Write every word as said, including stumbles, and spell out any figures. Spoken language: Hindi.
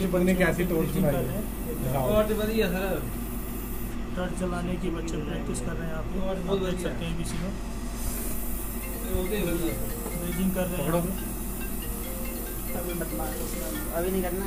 पत्नी कैसी टोर्च चलाई है। बहुत बढ़िया सर। टर्च चलाने की बच्चे प्रैक्टिस कर रहे हैं। आप लोग देख सकते हैं किसी को ब्रीजिंग कर रहे हैं। अभी मत मारो, अभी नहीं करना।